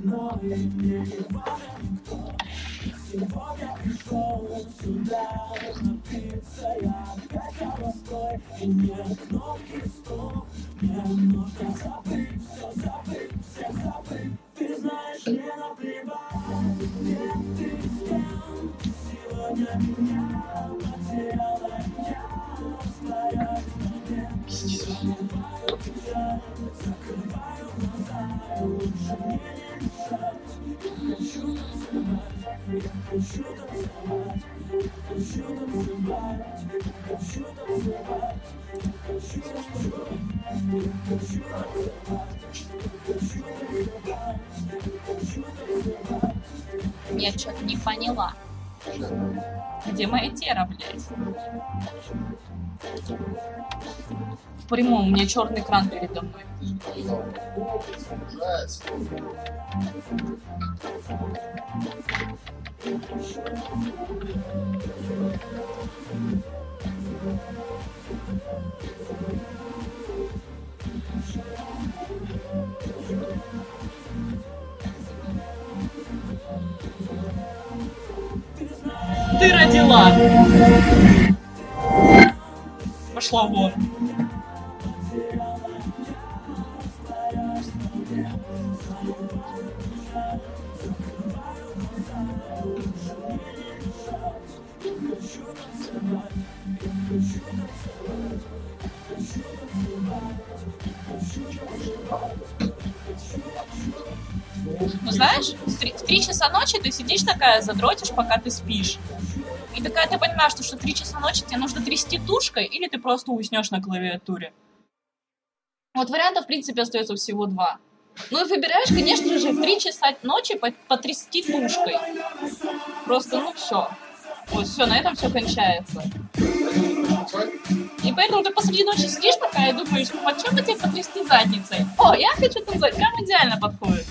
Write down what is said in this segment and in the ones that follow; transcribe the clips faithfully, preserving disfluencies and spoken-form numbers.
Сегодня пришел сюда напиться я опять холостой. И нет кнопки стоп. Мне нужно забыть, все забыть, всех забыть. Ты знаешь, мне наплевать, где ты с кем. Сегодня меня потеряла я. Растворяюсь в момент, забываю тебя. Закрываю глаза, лучше мне не мешать. Я хочу танцевать. Я хочу танцевать, я хочу танцевать, я хочу танцевать, я хочу танцевать, я хочу танцевать, я хочу танцевать, я хочу танцевать. Я что-то не поняла. Где моя тера, блядь? В прямом, у меня черный экран передо мной. Ты родила. Пошла вон. Ну знаешь, в три, в три часа ночи ты сидишь такая, задротишь, пока ты спишь. И такая ты понимаешь, что, что в три часа ночи тебе нужно трясти тушкой, или ты просто уснешь на клавиатуре. Вот вариантов, в принципе, остается всего два. Ну и выбираешь, конечно же, в три часа ночи потрясти тушкой. Просто, ну все. Вот, все, на этом все кончается. И поэтому ты посреди ночи сидишь такая и думаешь, ну, под чем бы тебе потрясти задницей? О, я хочу танцевать, прям идеально подходит.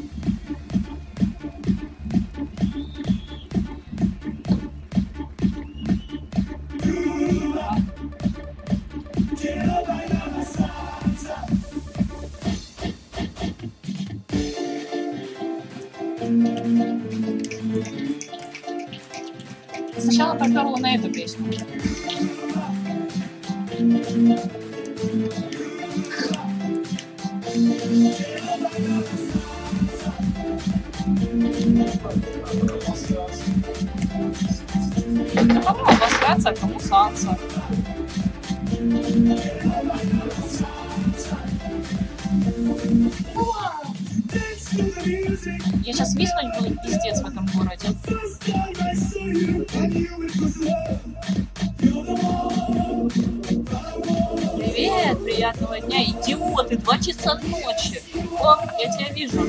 Сначала проперла на эту песню. Да кому обосраться, а кому саться. Я сейчас виснуть буду пиздец в этом городе. Привет, приятного дня, идиоты, два часа ночи. О, я тебя вижу.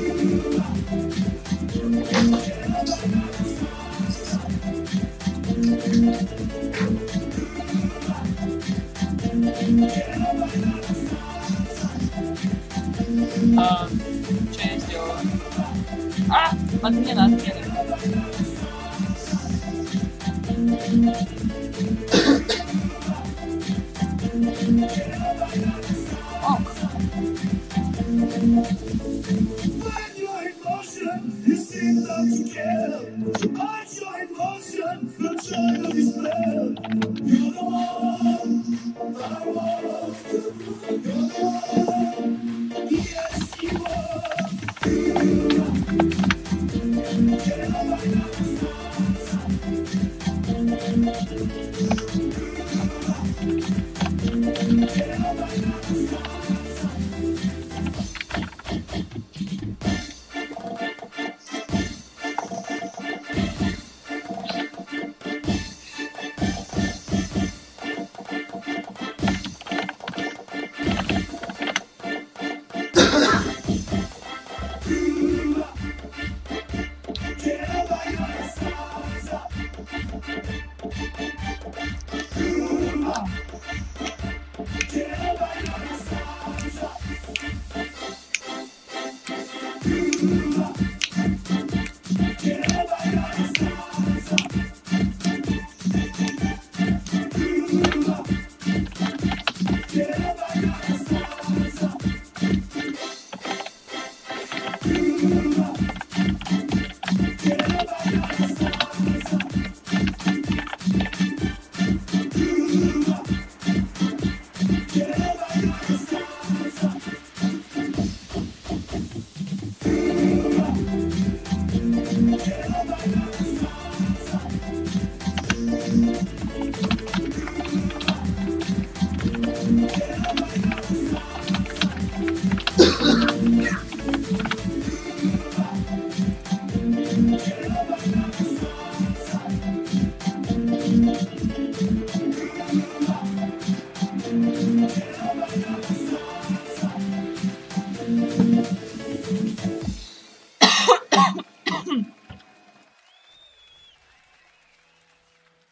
А, что я сделала? А, отмена, отмена. Ок.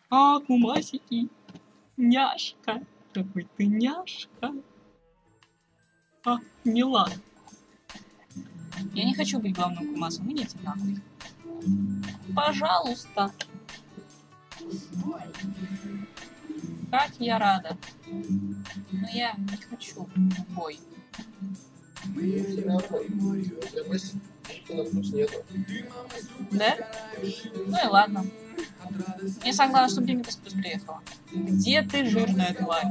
А, кумасики. Няшка. Какой ты няшка. А, мила. Я не хочу быть главным кумасом. Идите нахуй. Пожалуйста. Как я рада. Но я не хочу в бой. Да? Ну и ладно. Мне самое главное, чтобы Димитас плюс приехала. Где ты, жирная тварь?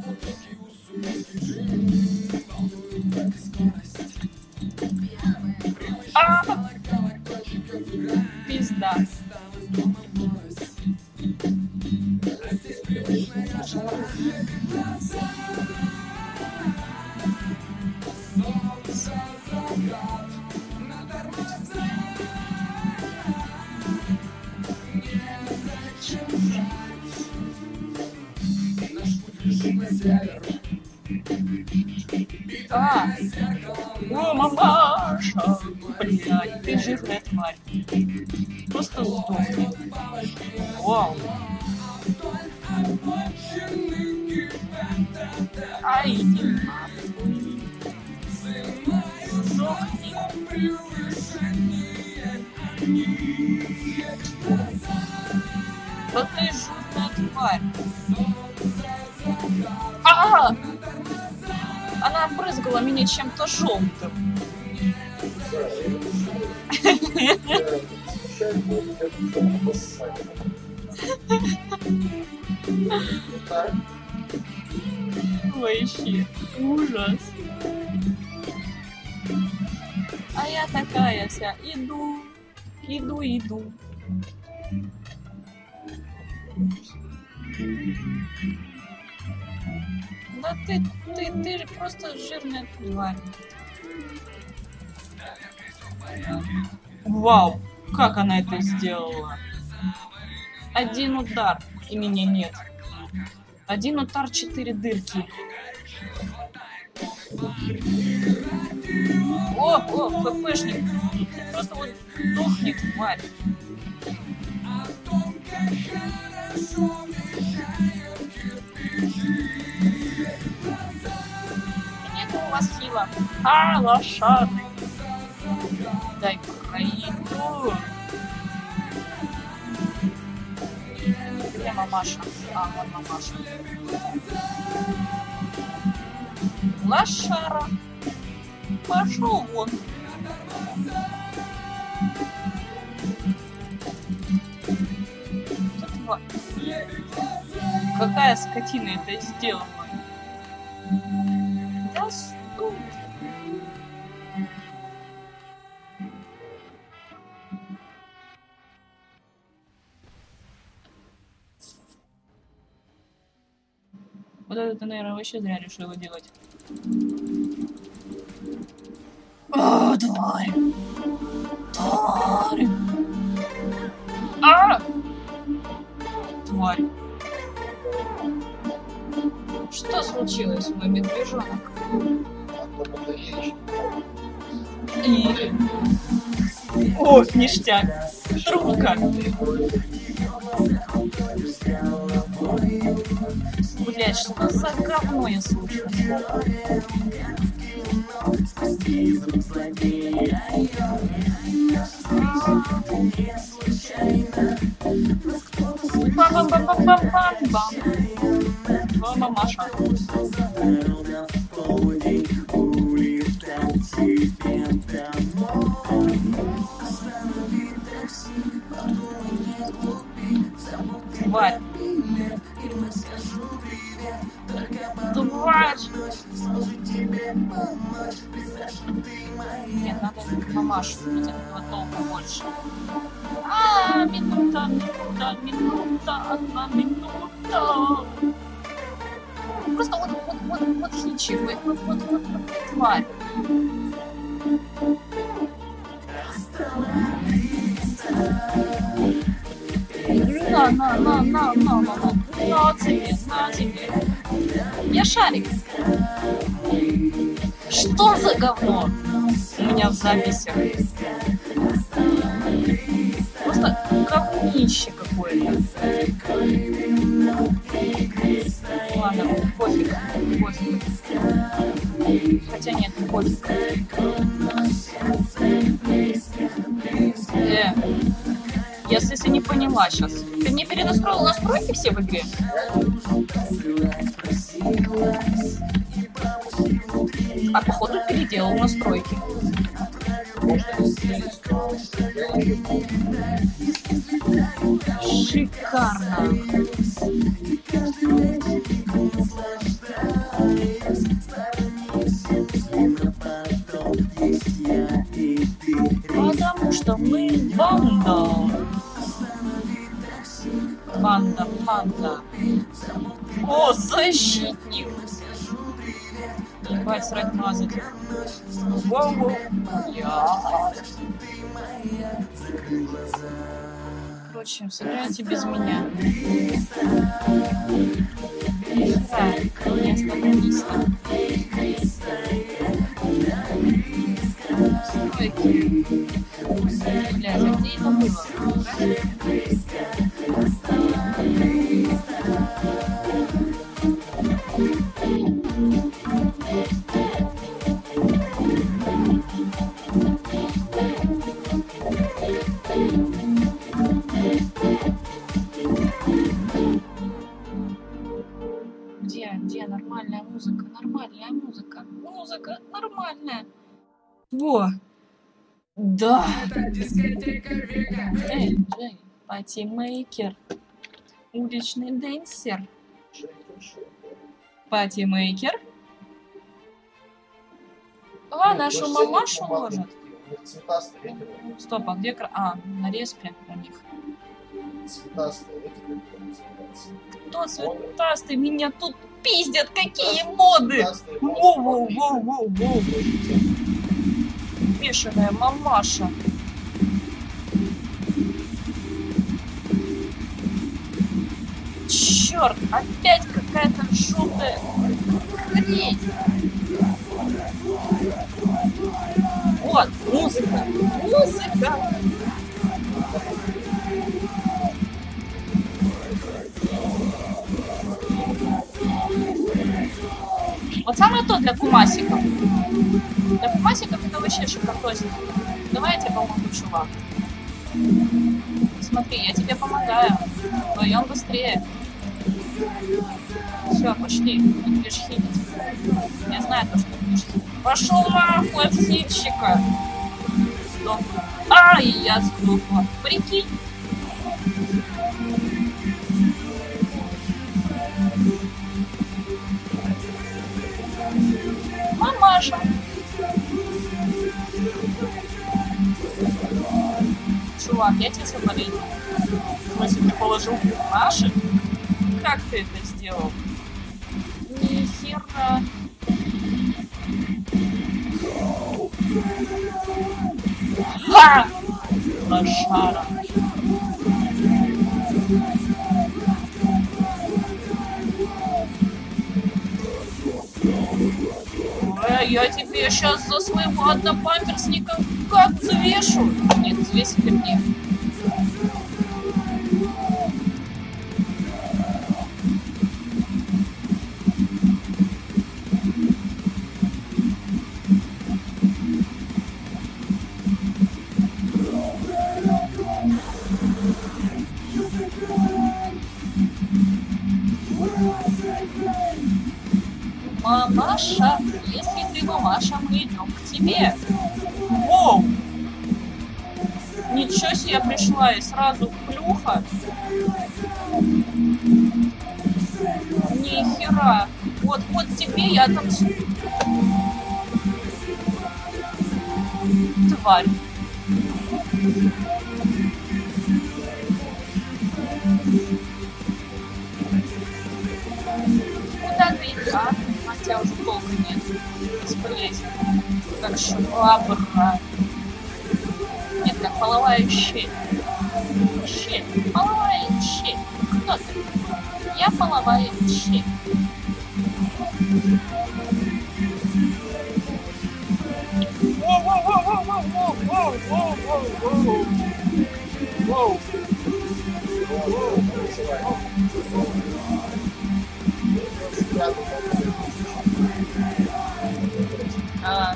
А! Пизда. А, о, мамаша, блядь, ты жирная тварь. Просто сдохни. Вау. Ай, иди нахуй. Сдохни. Да ты жирная тварь. А! Она обрызгала меня чем-то желтым. Вообще ужас. А я такая вся иду, иду, иду. Да ты, ты, ты же просто жирная тварь. Вау, как она это сделала? Один удар, и меня нет. Один удар, четыре дырки. О, о, ППшник. Просто вот дохни, тварь. Нет у вас хила. А, лошадный. Дай пройду. Где мамаша? А, вон мамаша. Лошара. Пошел вон. Тут... Какая скотина это сделала? Да стой. Вот это ты, наверное, вообще зря решила делать. О, тварь! Тварь! А! Тварь! Что случилось, мой медвежонок? И... О, ништяк! Трубка! Блять, что за говно я слушаю? Бам-бам-бам-бам-бам-бам! О, мамаша. Тварь. Тварь. Нет, надо мамашу, ведь этого толку больше. А, минута, минута, минута, одна минута. Просто вот, вот, вот, вот хичи, вот, вот, вот, вот, вот, тварь. На, на, на, на, на, на, на, на тебе, на тебе. Я шарик. Что за говно у меня в записях? Просто говнище какое-то. Я, если не поняла сейчас. Ты мне перенастроил настройки все в игре? А походу переделал настройки. Шикарно. Потому что мы банда. Банда, банда. О, защитник. Ебать, срать мазать. Воу-воу. Я. Короче, сыграйте без меня. Да, не остановись. Стойки. Блядь, а где это было? Где, где нормальная музыка? Нормальная музыка. Музыка нормальная. Во! Да! Эй, Джей, патимейкер. Уличный дэнсер. Патимейкер. А, нашу мамашу ложат. Стоп, а где... А, на респе у них. Кто цветастый? Меня тут пиздят, какие моды! Воу-воу-воу-воу-воу! Бешеная мамаша. Черт, опять какая-то желтая хрень. Вот, музыка, музыка. Вот самое то для кумасиков. Для кумасиков это вообще шикардосик. Давай я тебе помогу, чувак. Смотри, я тебе помогаю. Вдвоем быстрее. Все, пошли. Ты будешь хилить. Я знаю то, что ты будешь хилить. Пошел нахуй от хильщика. Сдох. Ай, я сдохла. Прикинь. Мамаша. Чувак, я тебе соболезную. В смысле, ты положил наши? Как ты это сделал? Нихера. Ха! Лошара. Эй, я тебе сейчас за своего однопамперсника как взвешу. Нет, взвесит ты мне. Мамаша, если ты мамаша, мы идем к тебе. Воу! Ничего себе, я пришла и сразу плюха. Нихера. Вот, вот тебе я там... Тварь. Куда ты идешь? А? Хотя уже толка нет. Бесполезен. Как швабра. Нет, как половая щель. Щель. Половая щель. Кто ты? Я половая щель. Воу. А.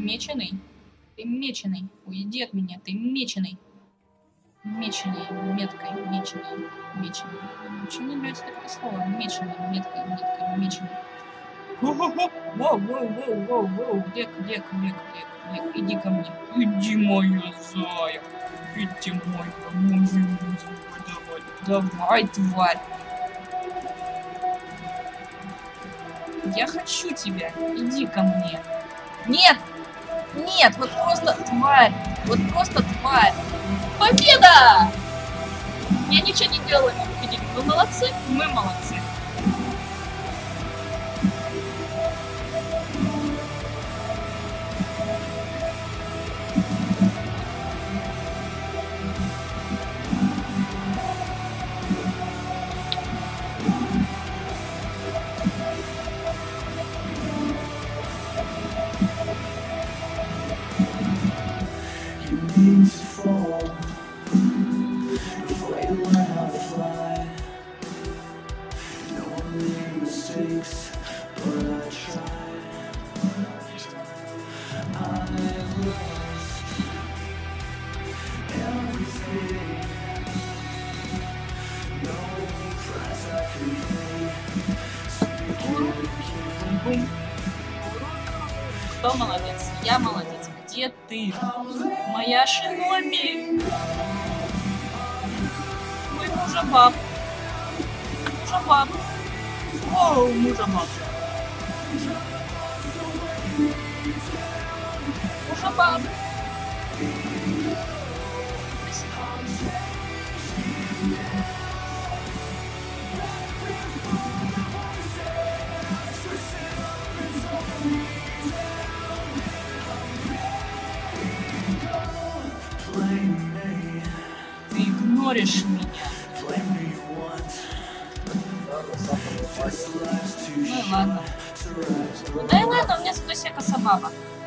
Меченый. Ты меченый. Уйди от меня, ты меченый. Меченый, меткой, меченый, меченый. Почему мне нравится такое слово? Меченый, меткой, меткой, меченый. Воу-воу-воу-воу-воу. Лек, лек, лек, лек, лек. Иди ко мне. Иди, моя зая. Иди, моя, моя давай. Давай, тварь. Я хочу тебя. Иди ко мне. Нет! Нет, вот просто тварь. Вот просто тварь. Победа! Я ничего не делала, мы победили. Вы молодцы, мы молодцы. Кто молодец? Я молодец. Где ты? Моя шиноби. Ой, мужа-баб. Мужа-баб. О, мужа-баб. Мужа-баб. Ты игноришь меня. Ну и ладно. Да и ладно, у меня зато сека собака.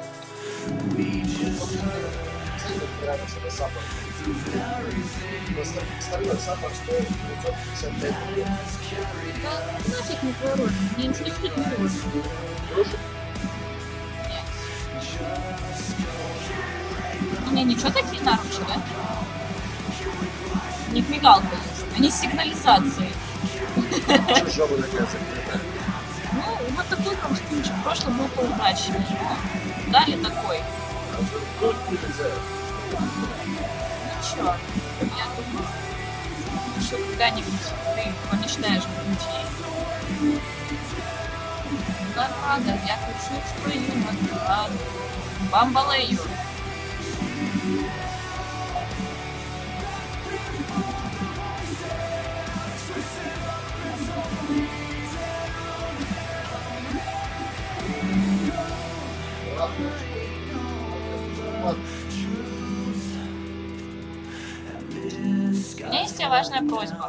Да нафиг не твой рожь. Меня интересует не рожь. Нет. У меня ничего такие наручи, да? У них мигалка есть. Они с сигнализацией. Ну, вот такой костюмчик. В прошлом был поудачнее. Дали такой. Ну чё, я думаю, что когда-нибудь ты помечтаешь быть. Награда, я хочу свою награду. Бамбалею. У меня есть тебе важная просьба.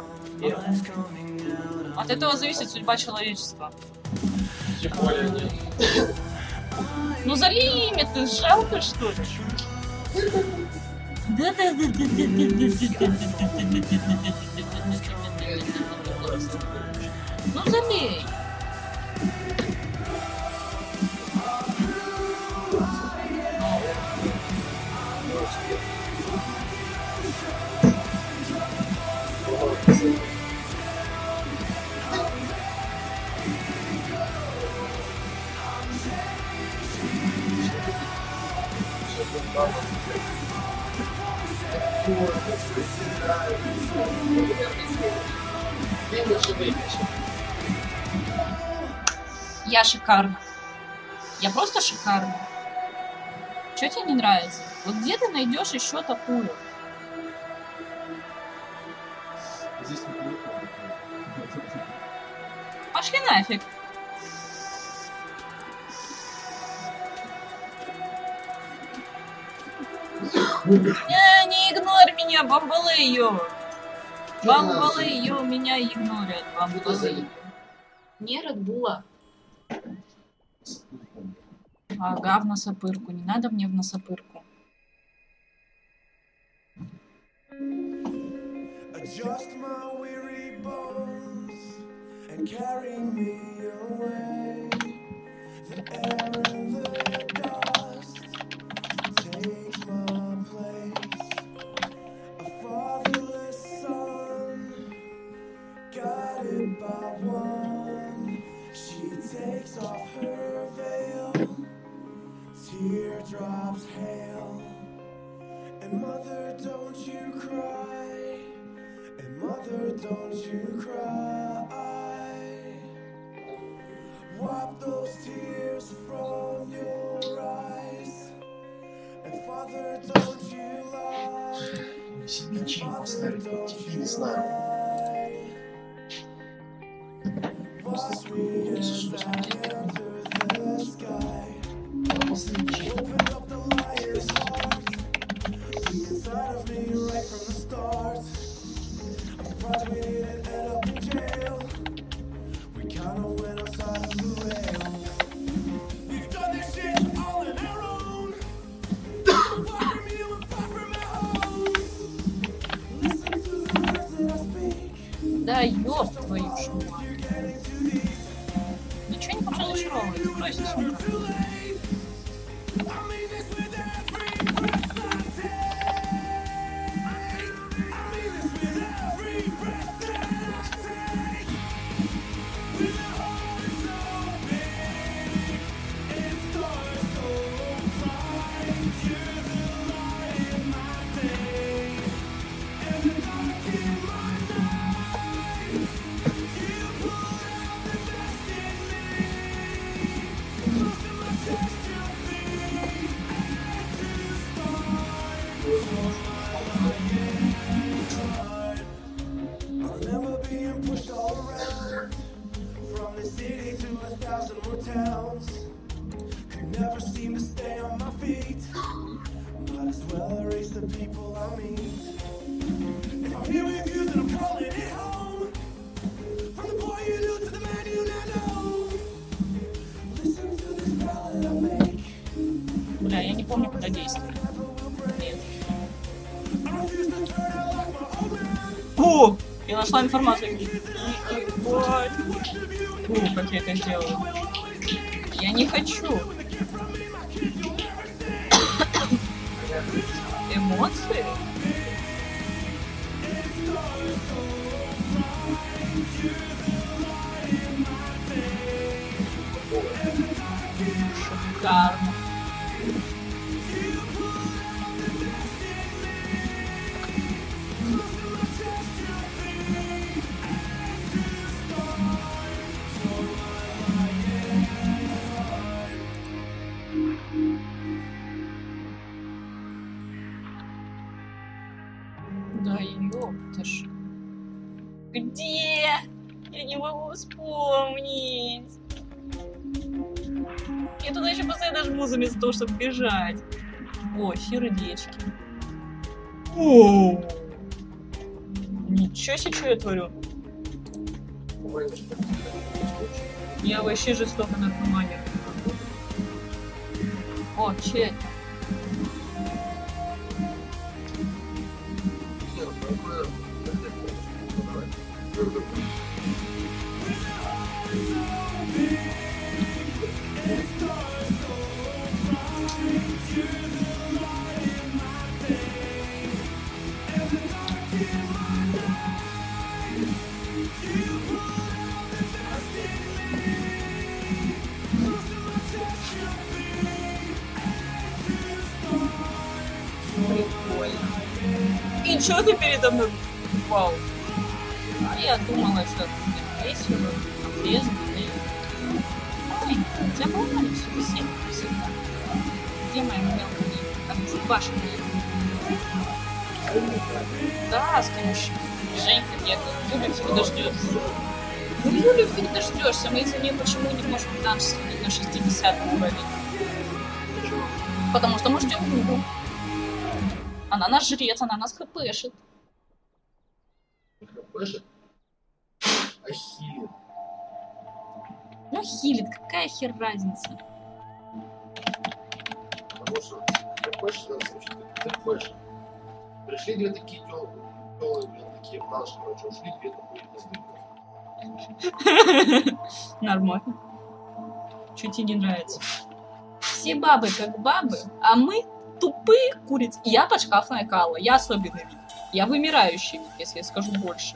От этого зависит судьба человечества. Тем более нет. Ну залей имя, ты жалко, что ли? Ну залей. Я шикарна. Я просто шикарна. Что тебе не нравится? Вот где ты найдешь еще такую? Здесь не Пошли нафиг. Не, не игнорь меня, бамбалею. Бамбалею меня игнорят. Бамбалею. Не Ред Булла. Ага, в носопырку. Не надо мне в носопырку. Adjust my weary bones and carry me away. The air and the dust drops hail. And mother, don't you cry. And mother, don't you cry. Wipe those tears from your eyes. And father, don't you lie. And father, don't you lie. Watch me as I enter the sky. Open up the lion's heart. The inside of me right from the start. I'm surprised we didn't end up in jail. We kinda went outside of the rails. We've done this shit all on our own. Far from you and far from our home. Listen to the words that I speak. Да ёб твою ж мать. Ничего не хочу зачаровывать, бросить сумку. Бля, я не помню, куда действовать. Нет. О! Я нашла информацию. Фу, как я это сделала. Я не хочу. Эмоции? Шикарно. Да ёпта ж. Где? Я не могу вспомнить. Я туда еще постоянно жму заместо того, чтобы бежать. О, сердечки. О, ничего себе, что я творю. Я вообще жестоко наркоманию. О, че это? И чё ты передо мной упал? А я думала, что это будет весело, обрезано. Ой, у тебя было все веселье всегда. Где моя мелкая башенная? Да, с помощью Женька бегает. Юля всегда ждет. Ну, Юлю фиг дождешься. Мы из-за нее почему не можем танцы сходить на шестидесятом уровне? Потому что мы ждем Юлю. Она наш жрец, она нас хпшит. Хпшит? А хилит? Ну хилит, какая хер разница? Потому что хпшит, в данном случае, ты хпшит. Пришли две такие тёлые, блин, такие наши, короче, ушли две такие пизды. Нормально. Чё тебе не нравится? Все бабы как бабы, а мы тупые курицы. Я подшкафная кала, я особенный вид. Я вымирающий вид, если я скажу больше.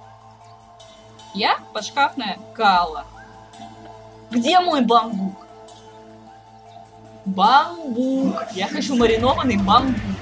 Я подшкафная кала. Где мой бамбук? Бамбук. Я хочу маринованный бамбук.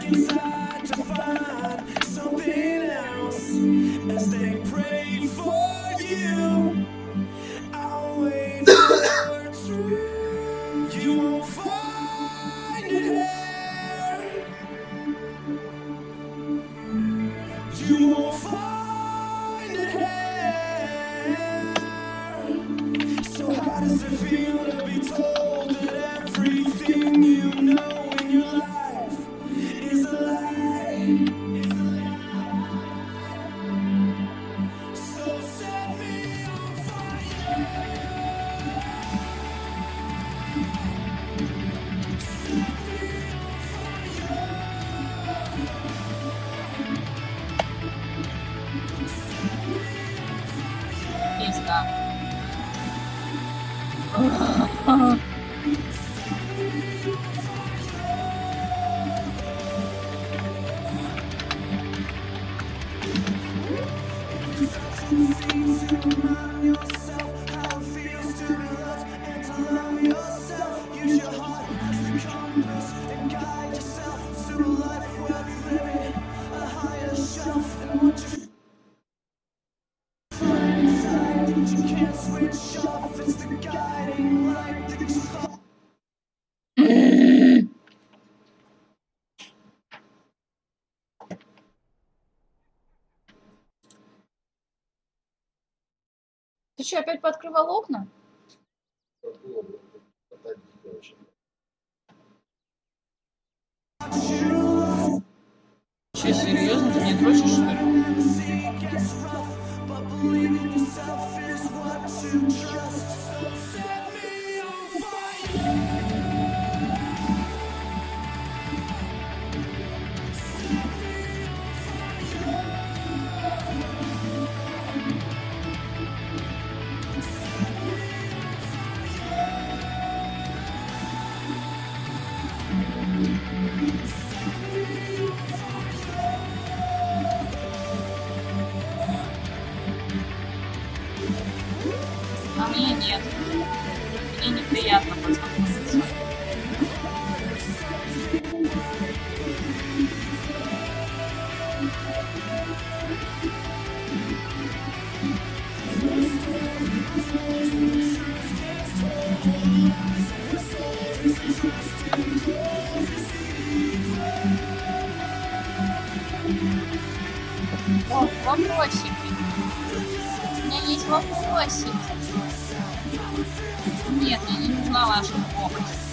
inside to find something else as they pray for you. I'll wait for truth. You won't find it here. You won't find it here. So how does it feel to be told that everything you know in your life is a lie? So set me on fire. Пизда. Remind yourself how it feels to be loved and to love yourself. Use your heart as the compass and guide yourself to a life worth living, a higher shelf, and what you find inside you can't switch off. It's the guiding light that you follow. Ты что, опять пооткрывал окна? Было, блин, это дико вообще. Че, серьезно? Ты не дрочишь, что ли? But believing yourself is what to trust. So set me on fire. А мне нет. Мне неприятно познакомиться. О, вопросики. У меня есть вопросик. Нет, мне не нужна ваша помощь.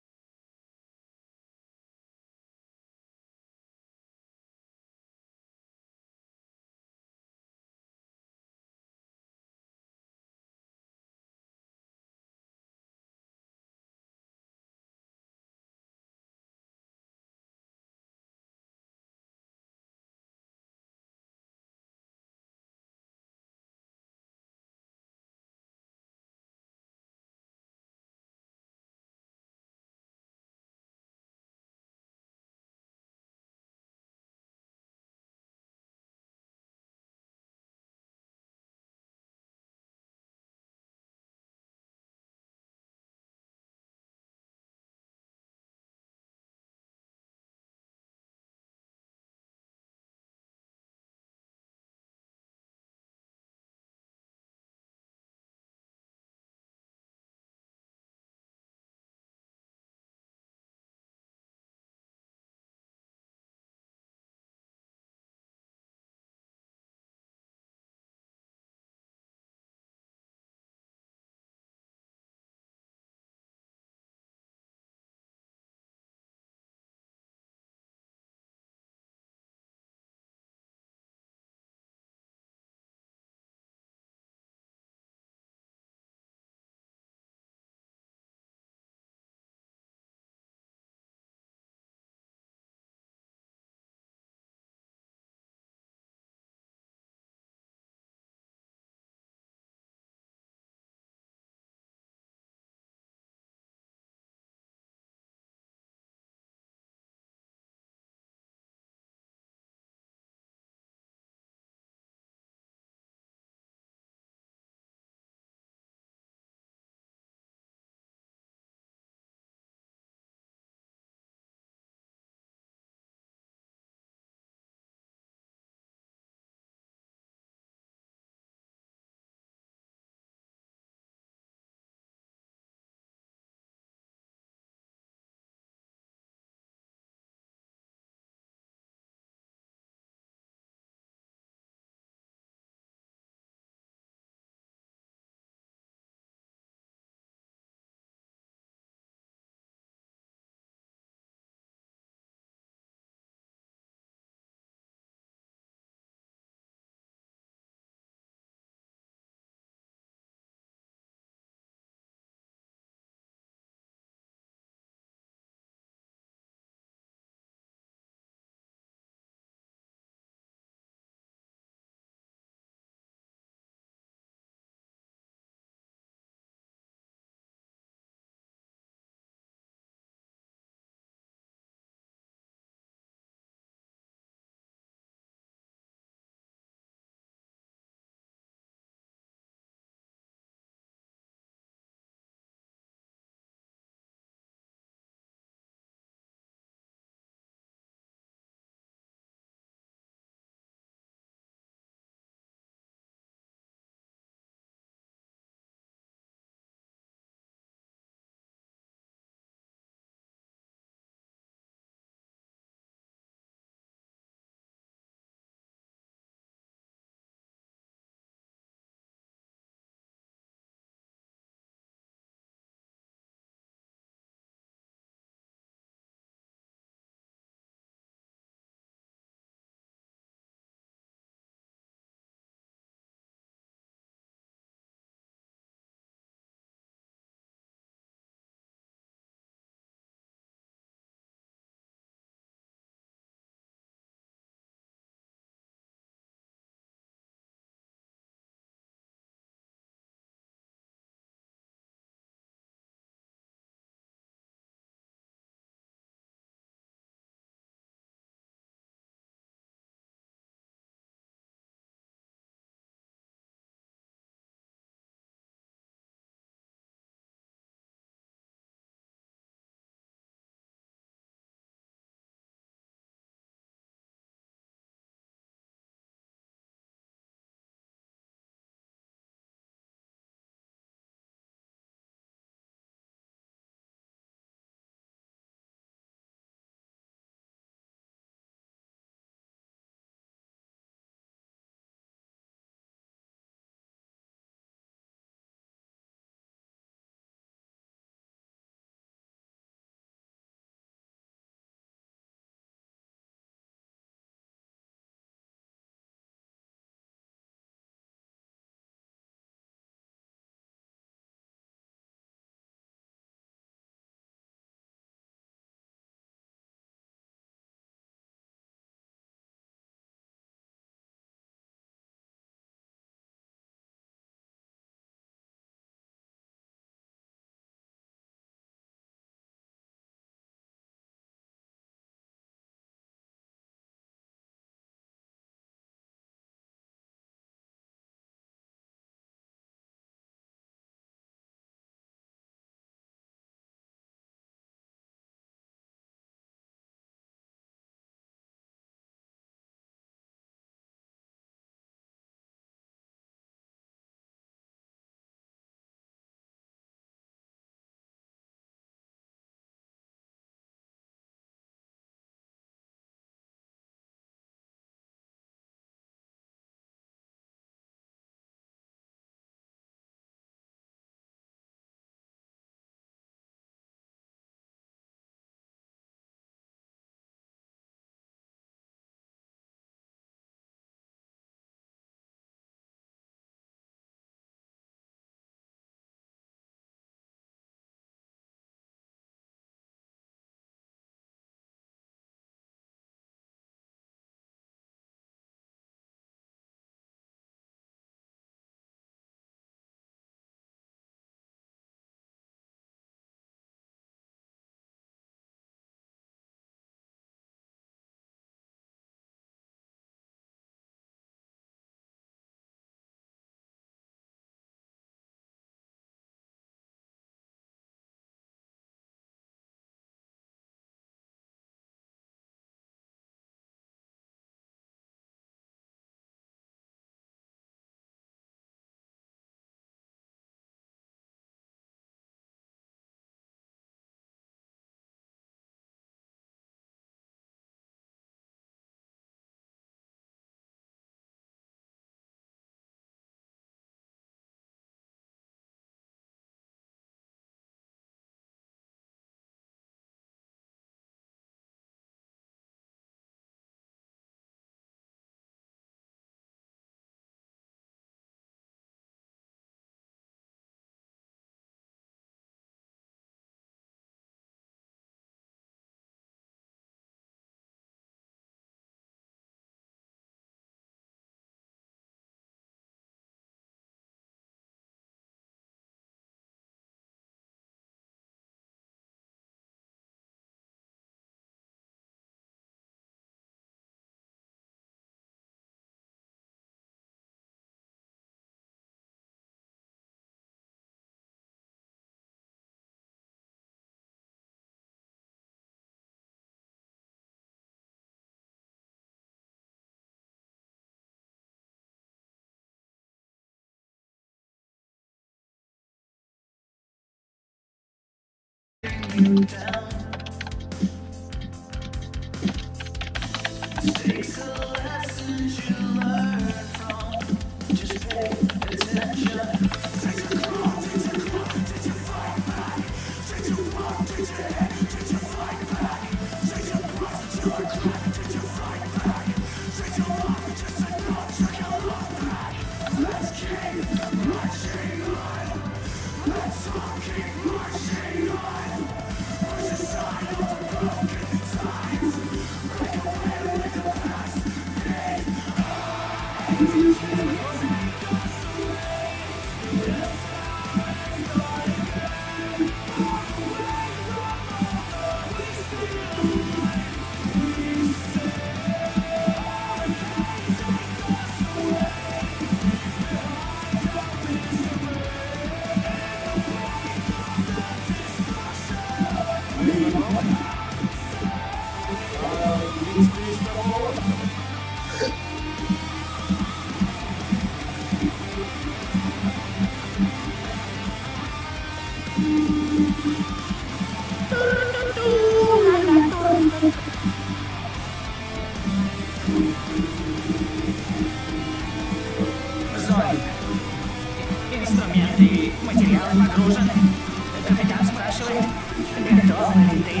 Зои. Инструменты и материалы погружены. Капитан спрашивает, готова ли ты?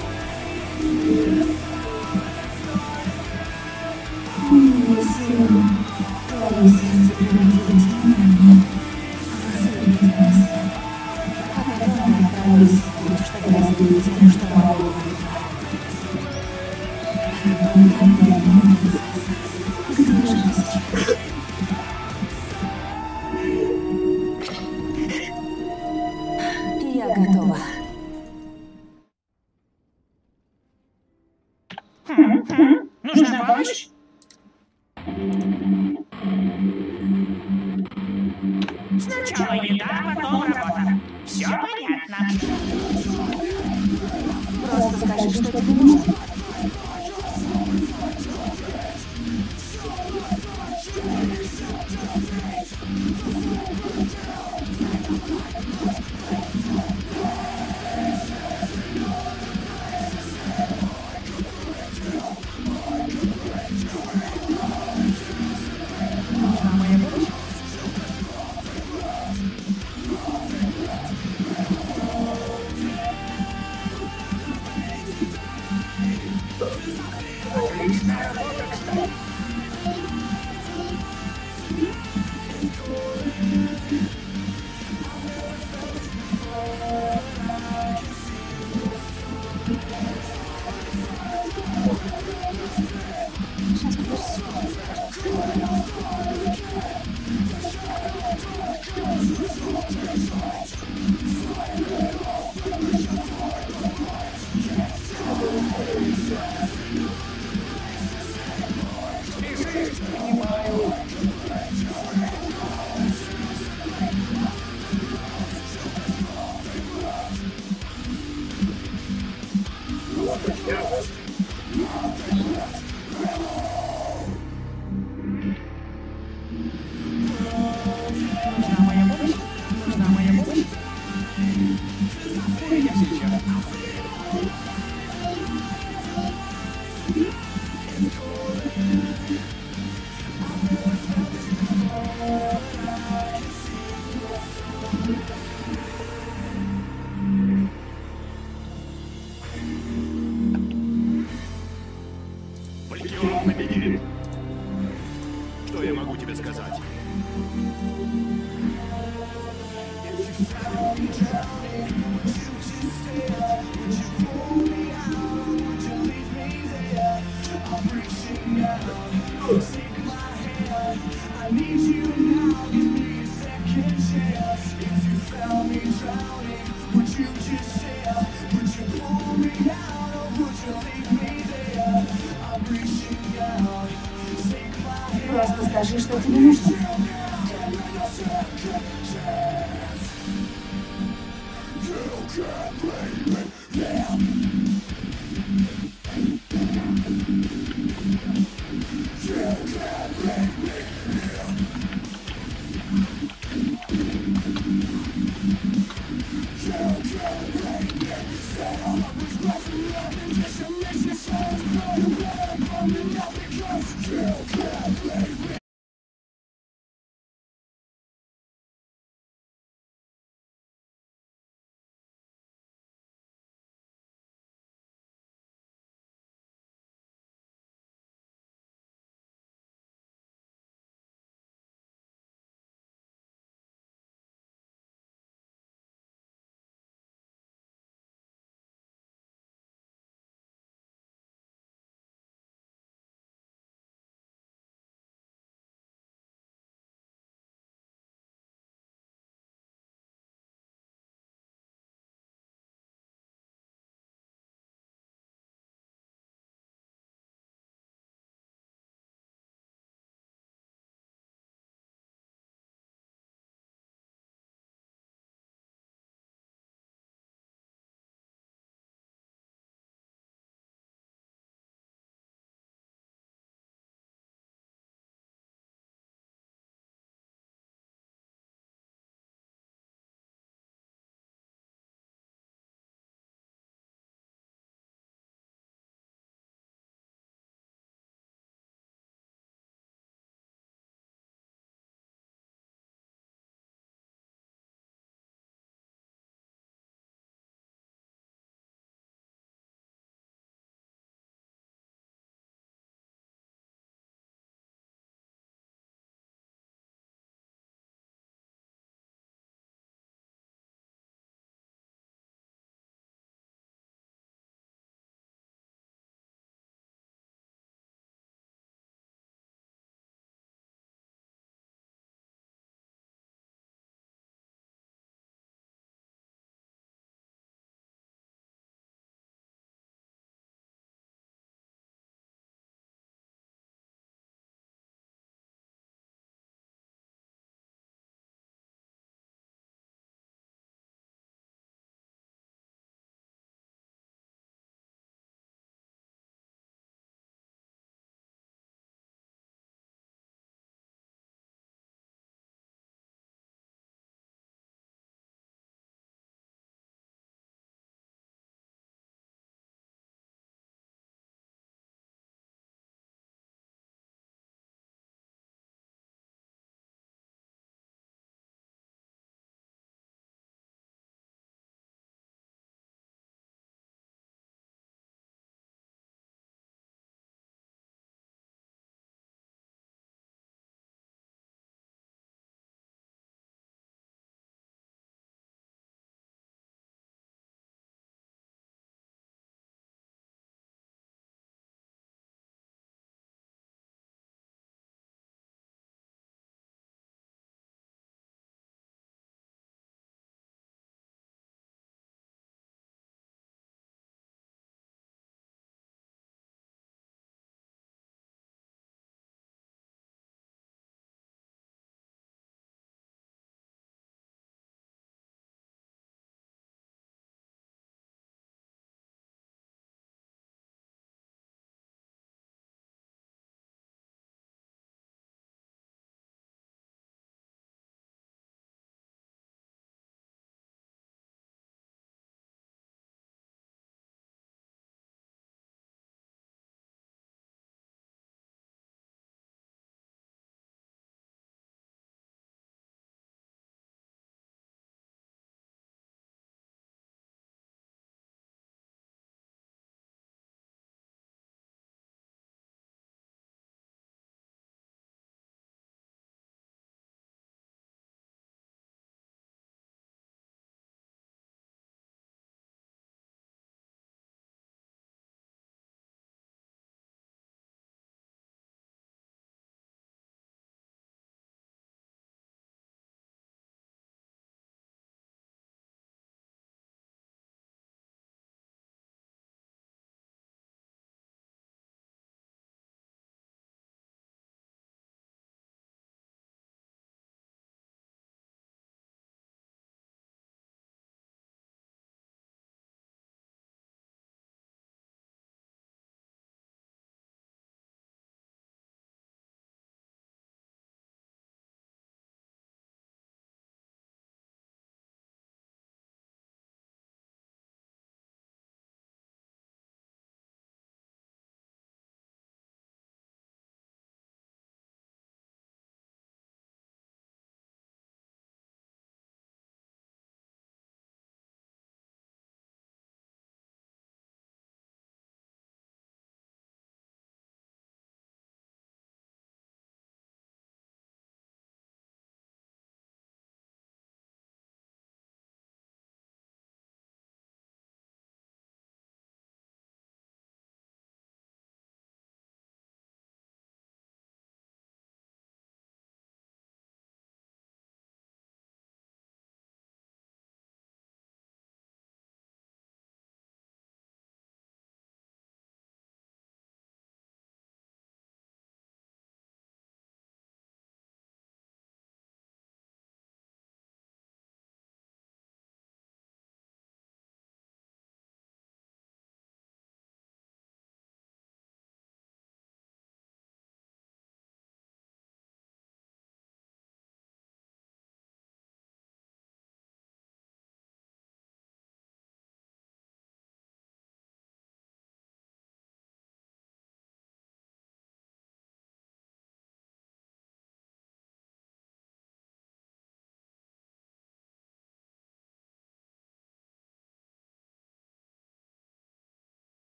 Твое сердце превратилось в камень. Посыпать нас. А потом мы отправились в путь, чтобы разбить тем, что могу. А потом там вернулись. Где же мы сейчас? Я готова. Нужна помощь? Сначала еда, потом работа. Все понятно. Просто скажи, что тебе нужно. Нужна моя помощь? Отличная работа, кстати. Спешишь, понимаю. Нужна моя помощь? Нужна моя помощь? Я сейчас. Легион победит. Что я могу тебе сказать? Просто скажи, что тебе нужно. Kill,